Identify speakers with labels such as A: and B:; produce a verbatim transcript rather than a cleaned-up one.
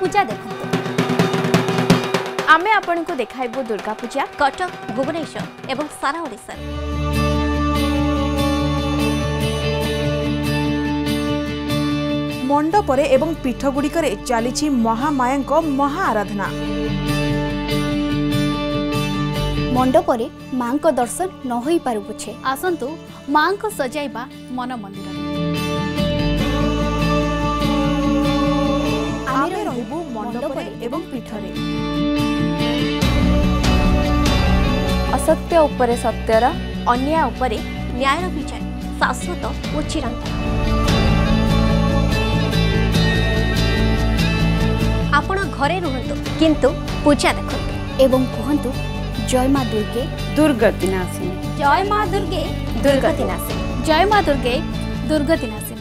A: पूजा देखंतु। आमे आपन को देखाइबो दुर्गा पूजा कटक, भुवनेश्वर एवं सारा ओडिसा।
B: मंडपरे एवं पीठगुड़िकरे चली महामाया महा आराधना।
A: मंडपरे मां को दर्शन न होई पारु पुछे आसंतु मां को सजाइबा मन मंदिर।
B: आमे रहबु मंडपरे एवं पीठरे।
A: असत्य उपरे सत्यर, अन्याय उपरे न्यायर विजय शाश्वत और चिरंतन। आपण घरे रुहंतु किंतु पूजा देखंतु एवं कहंतु जय मां दुर्गे
C: दुर्गति नाशिनी।
A: जय मां दुर्गे दुर्गति नाशिनी। जय मां दुर्गे दुर्गति नाशिनी।